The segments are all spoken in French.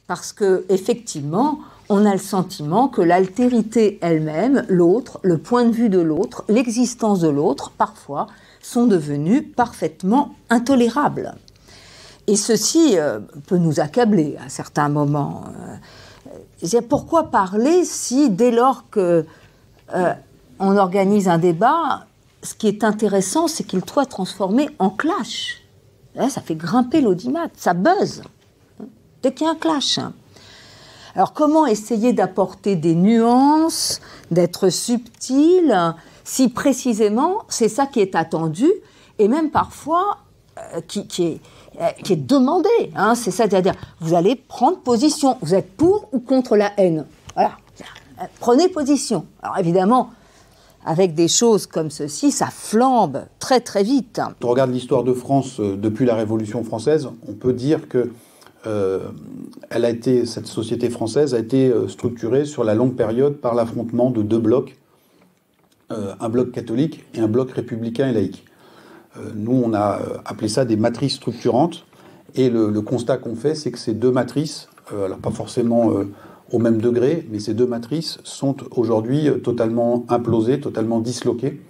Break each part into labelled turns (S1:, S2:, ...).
S1: Parce que, effectivement, on a le sentiment que l'altérité elle-même, l'autre, le point de vue de l'autre, l'existence de l'autre, parfois, sont devenus parfaitement intolérables. Et ceci peut nous accabler à certains moments. Pourquoi parler si, dès lors qu'on organise un débat, ce qui est intéressant, c'est qu'il soit transformé en clash. Là, ça fait grimper l'audimat, ça buzz, dès qu'il y a un clash. Alors, comment essayer d'apporter des nuances, d'être subtil, si précisément, c'est ça qui est attendu, et même parfois, qui est demandé. Hein, c'est ça, c'est-à-dire, vous allez prendre position. Vous êtes pour ou contre la haine. Voilà. Prenez position. Alors, évidemment, avec des choses comme ceci, ça flambe très, très vite.
S2: Quand on regarde l'histoire de France depuis la Révolution française, on peut dire que cette société française a été structurée sur la longue période par l'affrontement de deux blocs, un bloc catholique et un bloc républicain et laïque. Nous, on a appelé ça des matrices structurantes, et le constat qu'on fait, c'est que ces deux matrices, alors pas forcément au même degré, mais ces deux matrices sont aujourd'hui totalement implosées, totalement disloquées,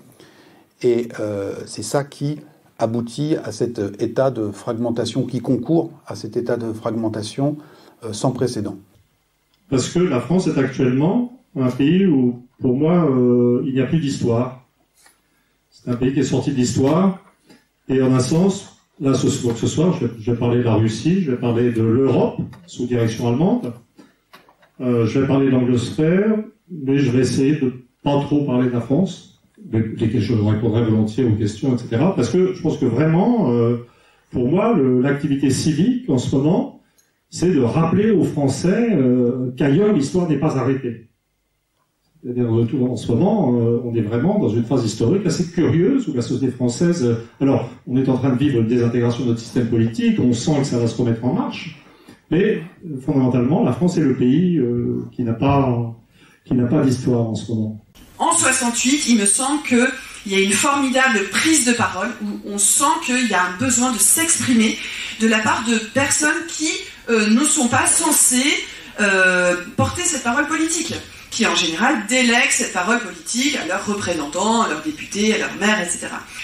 S2: et c'est ça qui aboutit à cet état de fragmentation, qui concourt à cet état de fragmentation sans précédent.
S3: Parce que la France est actuellement un pays où, pour moi, il n'y a plus d'histoire. C'est un pays qui est sorti de l'histoire, et en un sens, là, ce soir, je vais parler de la Russie, je vais parler de l'Europe, sous direction allemande, je vais parler de l'Angleterre, mais je vais essayer de pas trop parler de la France, lesquelles je répondrai volontiers aux questions, etc. Parce que je pense que vraiment, pour moi, l'activité civique, en ce moment, c'est de rappeler aux Français qu'ailleurs, l'histoire n'est pas arrêtée. C'est-à-dire, en ce moment, on est vraiment dans une phase historique assez curieuse où la société française... alors, on est en train de vivre une désintégration de notre système politique, on sent que ça va se remettre en marche, mais fondamentalement, la France est le pays qui n'a pas d'histoire en ce moment.
S4: En 68, il me semble qu'il y a une formidable prise de parole où on sent qu'il y a un besoin de s'exprimer de la part de personnes qui ne sont pas censées porter cette parole politique, qui en général délèguent cette parole politique à leurs représentants, à leurs députés, à leurs maires, etc.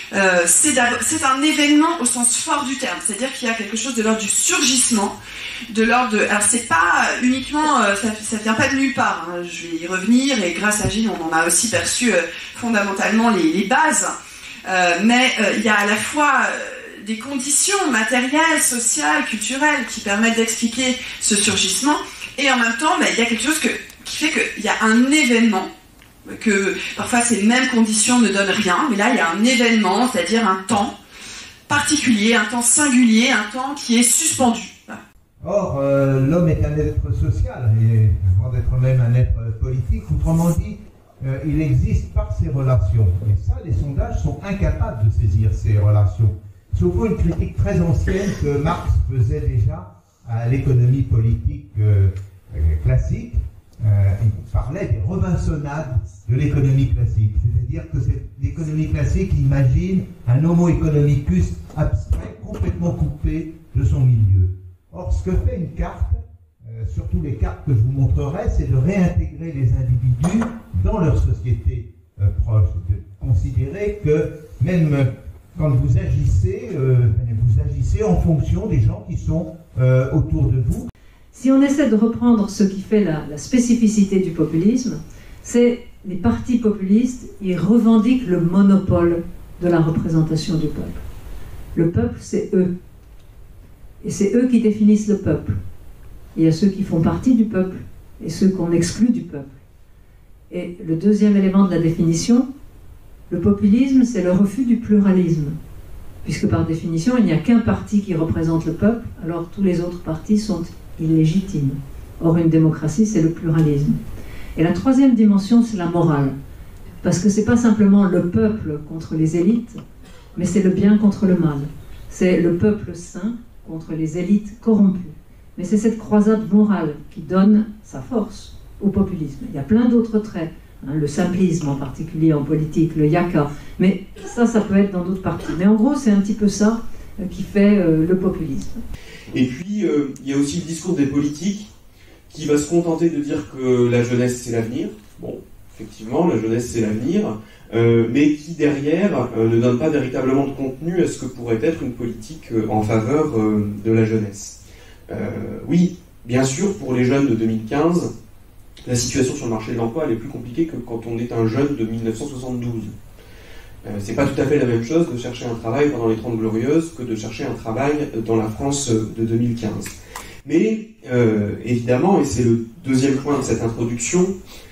S4: C'est un événement au sens fort du terme, c'est-à-dire qu'il y a quelque chose de l'ordre du surgissement, de l'ordre de... Alors c'est pas uniquement... ça vient pas de nulle part, hein, je vais y revenir, et grâce à Gilles, on en a aussi perçu fondamentalement les bases, mais il y a à la fois... des conditions matérielles, sociales, culturelles qui permettent d'expliquer ce surgissement, et en même temps, il y a quelque chose qui fait qu'il y a un événement, que parfois ces mêmes conditions ne donnent rien, mais là il y a un événement, c'est-à-dire un temps particulier, un temps singulier, un temps qui est suspendu. Voilà.
S5: Or, l'homme est un être social, et avant d'être même un être politique, autrement dit, il existe par ses relations. Et ça, les sondages sont incapables de saisir ces relations. C'est au fond une critique très ancienne que Marx faisait déjà à l'économie politique classique. Il parlait des Robinsonades de l'économie classique. C'est-à-dire que l'économie classique imagine un homo economicus abstrait, complètement coupé de son milieu. Or, ce que fait une carte, surtout les cartes que je vous montrerai, c'est de réintégrer les individus dans leur société proche. De considérer que même quand vous agissez en fonction des gens qui sont autour de vous.
S6: Si on essaie de reprendre ce qui fait la spécificité du populisme, c'est les partis populistes, ils revendiquent le monopole de la représentation du peuple. Le peuple, c'est eux. Et c'est eux qui définissent le peuple. Il y a ceux qui font partie du peuple et ceux qu'on exclut du peuple. Et le deuxième élément de la définition, le populisme, c'est le refus du pluralisme. Puisque par définition, il n'y a qu'un parti qui représente le peuple, alors tous les autres partis sont illégitimes. Or, une démocratie, c'est le pluralisme. Et la troisième dimension, c'est la morale. Parce que ce n'est pas simplement le peuple contre les élites, mais c'est le bien contre le mal. C'est le peuple saint contre les élites corrompues. Mais c'est cette croisade morale qui donne sa force au populisme. Il y a plein d'autres traits. Le simplisme en particulier en politique, le yaka, mais ça peut être dans d'autres parties. Mais en gros, c'est un petit peu ça qui fait le populisme.
S7: Et puis, il y a aussi le discours des politiques qui va se contenter de dire que la jeunesse c'est l'avenir. Bon, effectivement, la jeunesse c'est l'avenir, mais qui derrière ne donne pas véritablement de contenu à ce que pourrait être une politique en faveur de la jeunesse. Oui, bien sûr, pour les jeunes de 2015, la situation sur le marché de l'emploi elle est plus compliquée que quand on est un jeune de 1972. C'est pas tout à fait la même chose de chercher un travail pendant les 30 Glorieuses que de chercher un travail dans la France de 2015. Mais évidemment, et c'est le deuxième point de cette introduction,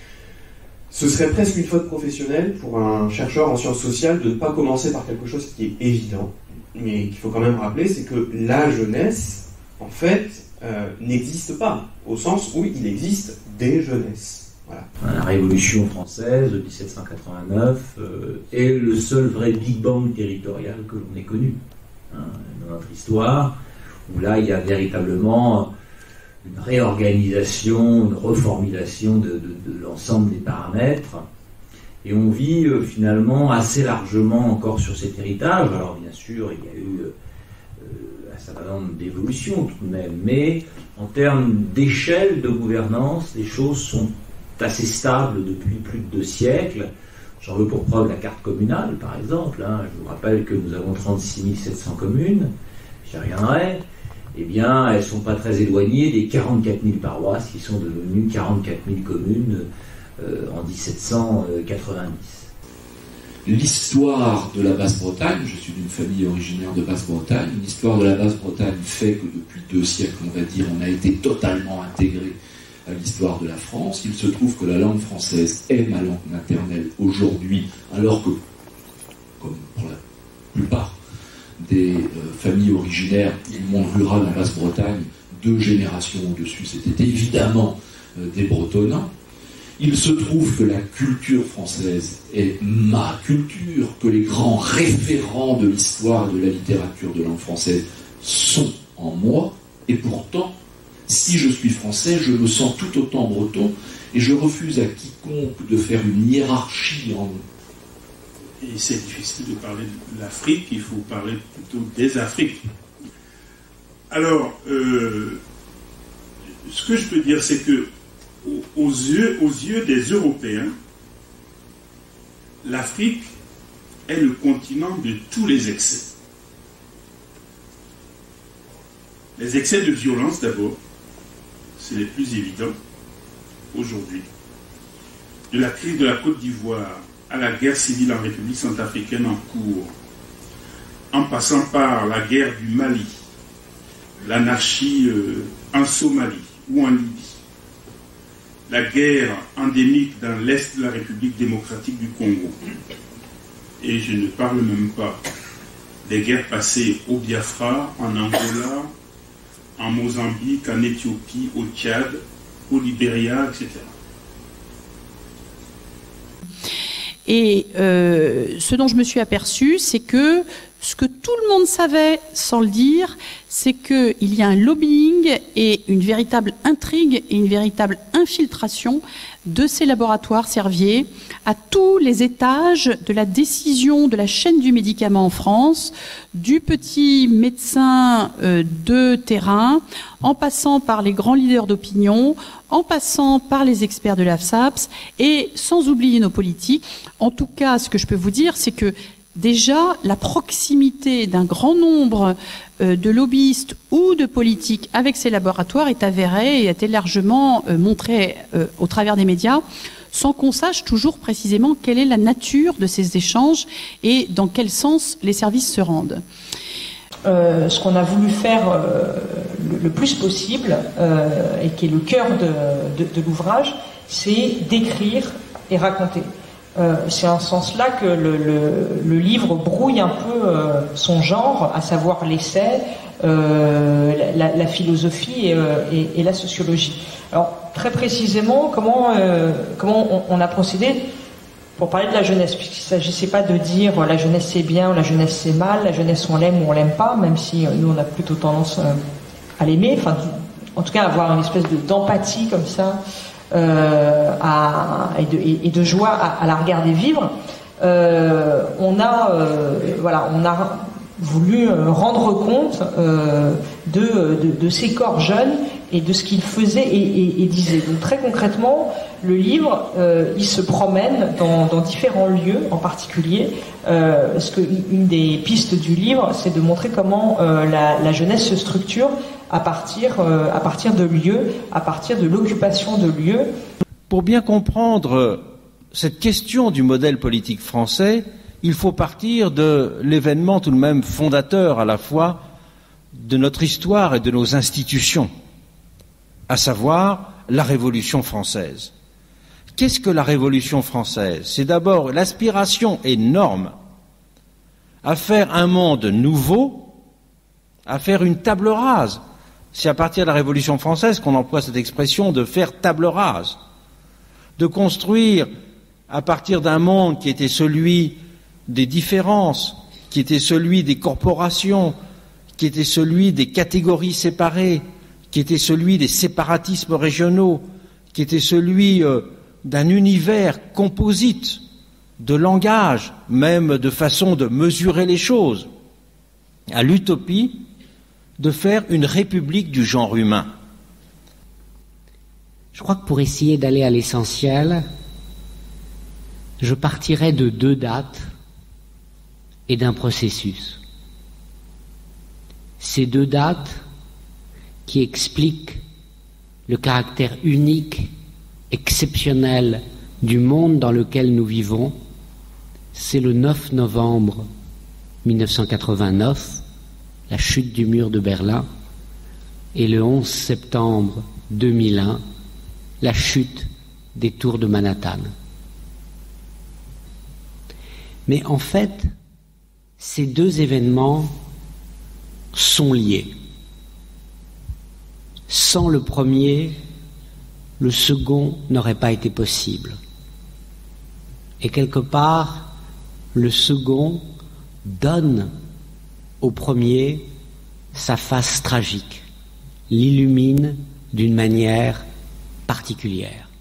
S7: ce serait presque une faute professionnelle pour un chercheur en sciences sociales de ne pas commencer par quelque chose qui est évident, mais qu'il faut quand même rappeler, c'est que la jeunesse, en fait, n'existe pas, au sens où il existe des jeunesses. Voilà.
S8: La Révolution française de 1789 est le seul vrai Big Bang territorial que l'on ait connu dans notre histoire, où là il y a véritablement une réorganisation, une reformulation de l'ensemble des paramètres, et on vit finalement assez largement encore sur cet héritage. Alors bien sûr il y a eu un certain nombre d'évolutions tout de même, mais en termes d'échelle de gouvernance, les choses sont assez stables depuis plus de 2 siècles. J'en veux pour preuve la carte communale, par exemple. Je vous rappelle que nous avons 36 700 communes, j'y reviendrai. Eh bien, elles ne sont pas très éloignées des 44 000 paroisses qui sont devenues 44 000 communes en 1790.
S9: L'histoire de la Basse-Bretagne, je suis d'une famille originaire de Basse-Bretagne, l'histoire de la Basse-Bretagne fait que depuis 2 siècles, on va dire, on a été totalement intégré à l'histoire de la France. Il se trouve que la langue française est ma langue maternelle aujourd'hui, alors que, comme pour la plupart des familles originaires du monde rural en Basse-Bretagne, 2 générations au-dessus, c'était évidemment des Bretonnants. Il se trouve que la culture française est ma culture, que les grands référents de l'histoire de la littérature de langue française sont en moi, et pourtant, si je suis français, je me sens tout autant breton, et je refuse à quiconque de faire une hiérarchie en...
S10: Et c'est difficile de parler de l'Afrique, il faut parler plutôt des Afriques. Alors, ce que je peux dire, c'est que aux yeux des Européens, l'Afrique est le continent de tous les excès. Les excès de violence d'abord, c'est les plus évidents aujourd'hui. De la crise de la Côte d'Ivoire à la guerre civile en République centrafricaine en cours, en passant par la guerre du Mali, l'anarchie en Somalie ou en Libye, la guerre endémique dans l'est de la République démocratique du Congo, et je ne parle même pas des guerres passées au Biafra, en Angola, en Mozambique, en Éthiopie, au Tchad, au Libéria, etc.
S11: Et ce dont je me suis aperçue, c'est que ce que tout le monde savait sans le dire, c'est qu'il y a un lobbying et une véritable intrigue et une véritable infiltration de ces laboratoires Servier à tous les étages de la décision de la chaîne du médicament en France, du petit médecin de terrain, en passant par les grands leaders d'opinion, en passant par les experts de l'AFSAPS, et sans oublier nos politiques. En tout cas, ce que je peux vous dire, c'est que déjà, la proximité d'un grand nombre de lobbyistes ou de politiques avec ces laboratoires est avérée et a été largement montrée au travers des médias, sans qu'on sache toujours précisément quelle est la nature de ces échanges et dans quel sens les services se rendent.
S12: Ce qu'on a voulu faire le plus possible, et qui est le cœur de l'ouvrage, c'est d'écrire et raconter. C'est en ce sens-là que le livre brouille un peu son genre, à savoir l'essai, la philosophie et la sociologie. Alors, très précisément, comment on a procédé pour parler de la jeunesse, puisqu'il ne s'agissait pas de dire la jeunesse c'est bien ou la jeunesse c'est mal, la jeunesse on l'aime ou on l'aime pas, même si nous on a plutôt tendance à l'aimer, enfin, en tout cas avoir une espèce d'empathie comme ça, et de joie à la regarder vivre. On a voulu rendre compte de ces corps jeunes et de ce qu'il faisait et disait. Donc très concrètement, le livre, il se promène dans différents lieux en particulier, parce qu'une des pistes du livre, c'est de montrer comment la jeunesse se structure à partir de lieux, à partir de l'occupation de lieux.
S13: Pour bien comprendre cette question du modèle politique français, il faut partir de l'événement tout de même fondateur à la fois de notre histoire et de nos institutions, à savoir la Révolution française. Qu'est-ce que la Révolution française? C'est d'abord l'aspiration énorme à faire un monde nouveau, à faire une table rase. C'est à partir de la Révolution française qu'on emploie cette expression de faire table rase, de construire à partir d'un monde qui était celui des différences, qui était celui des corporations, qui était celui des catégories séparées, qui était celui des séparatismes régionaux, qui était celui d'un univers composite de langage, même de façon de mesurer les choses, à l'utopie de faire une république du genre humain.
S14: Je crois que pour essayer d'aller à l'essentiel, je partirai de 2 dates et d'un processus. Ces 2 dates qui expliquent le caractère unique, exceptionnel du monde dans lequel nous vivons, c'est le 9 novembre 1989, la chute du mur de Berlin, et le 11 septembre 2001, la chute des tours de Manhattan. Mais en fait, ces 2 événements sont liés. Sans le premier, le second n'aurait pas été possible. Et quelque part, le second donne au premier sa face tragique, l'illumine d'une manière particulière.